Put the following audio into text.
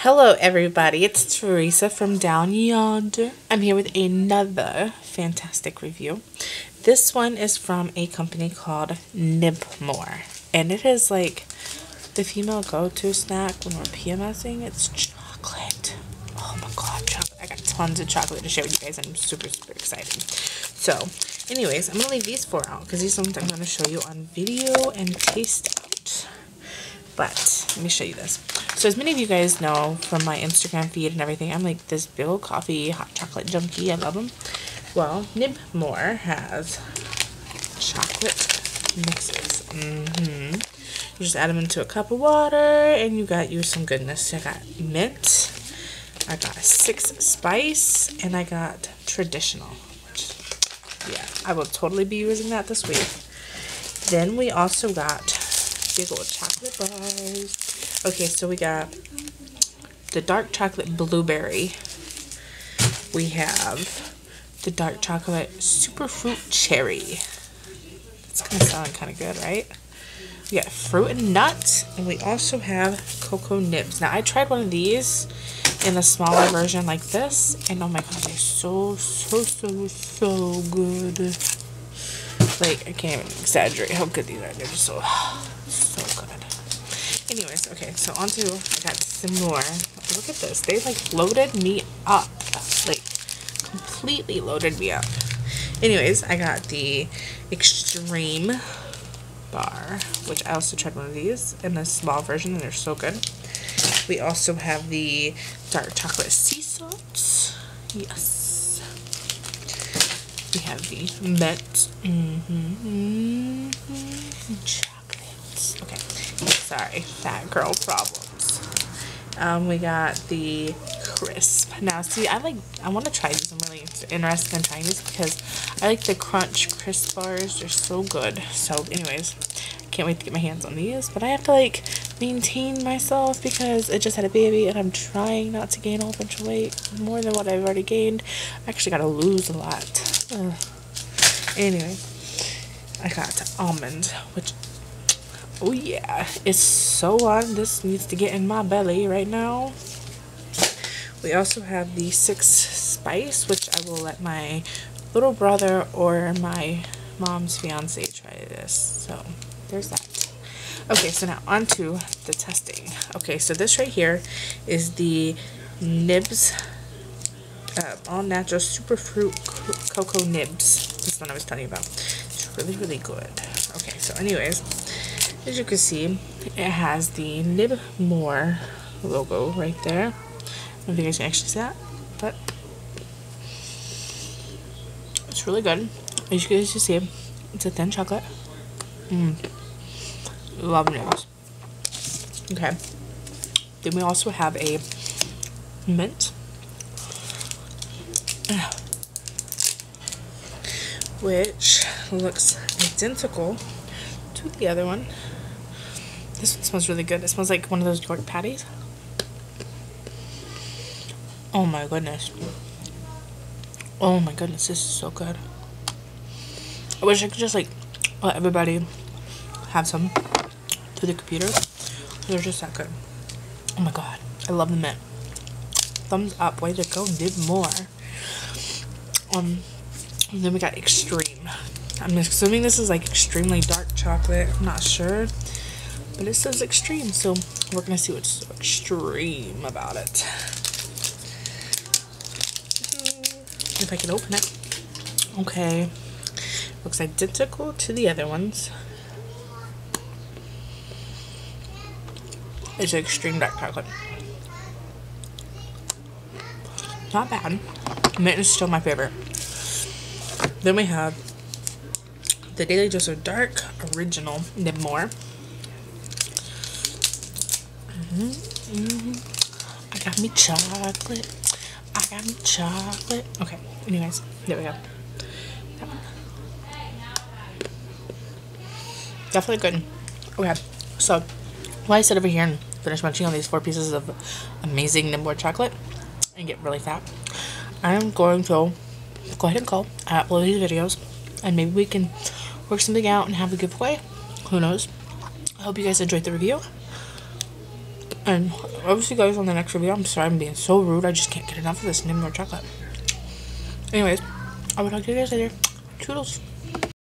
Hello everybody, it's Teresa from Down Yonder. I'm here with another fantastic review. This one is from a company called Nibmore, and it is like the female go-to snack when we're PMSing. It's chocolate. Oh my god, chocolate. I got tons of chocolate to share with you guys. I'm super excited. So anyways, I'm gonna leave these four out because these are ones I'm gonna show you on video and taste out. But let me show you this. So as many of you guys know from my Instagram feed and everything, I'm like this big old coffee hot chocolate junkie. I love them. Well, Nibmore has chocolate mixes. You just add them into a cup of water and you got you some goodness. I got mint, I got 6 spice, and I got traditional. Which, yeah, I will totally be using that this week. Then we also got big old chocolate bars. Okay, so we got the dark chocolate blueberry. We have the dark chocolate super fruit cherry. It's kind of sounding kind of good, right? We got fruit and nut, and we also have cocoa nibs. Now I tried one of these in the smaller version like this, and oh my god, they're so good. Like, I can't even exaggerate how good these are. They're just so good. Anyways, okay, so onto, I got some more. Look at this. They like loaded me up. Like, completely loaded me up. Anyways, I got the extreme bar, which I also tried one of these in the small version, and they're so good. We also have the dark chocolate sea salts. Yes. We have the mint. Chocolates. Okay. Sorry, fat girl problems. We got the crisp. Now, see, I want to try these. I'm really interested in trying these because I like the crunch crisp bars. They're so good. So, anyways, can't wait to get my hands on these. But I have to like maintain myself because I just had a baby and I'm trying not to gain a whole bunch of weight, more than what I've already gained. I actually got to lose a lot. Anyway, I got almond, which, oh yeah, it's so on. This needs to get in my belly right now. We also have the 6 spice, which I will let my little brother or my mom's fiance try this. So there's that. Okay, so now on to the testing. Okay, so this right here is the Nibs all natural super fruit cocoa nibs. This one I was telling you about. It's really good. Okay, so anyways, as you can see, it has the Nibmore logo right there. I don't know if you guys can actually see that, but it's really good. As you guys can see, it's a thin chocolate. Love nibs. Okay. Then we also have a mint, which looks identical to the other one. This one smells really good. It smells like one of those York patties. Oh my goodness. Oh my goodness, this is so good. I wish I could just like let everybody have some through the computer. They're just that good. Oh my god, I love the mint. Thumbs up, way to go, Nibmore. And then we got extreme. I'm assuming this is like extremely dark chocolate. I'm not sure, but it says extreme, so we're gonna see what's so extreme about it. If I can open it. Okay, looks identical to the other ones. It's extreme dark chocolate. Not bad. Mint is still my favorite. Then we have the Daily Dose of Dark Original Nibmore. I got me chocolate. I got me chocolate. Okay, anyways, there we go. That one. Definitely good. Okay, so while I sit over here and finish munching on these 4 pieces of amazing Nibmore chocolate and get really fat, I am going to go ahead and upload these videos, and maybe we can work something out and have a giveaway. Who knows? I hope you guys enjoyed the review. And I'll see you guys on the next review. I'm sorry I'm being so rude. I just can't get enough of this Nibmore chocolate. Anyways, I will talk to you guys later. Toodles.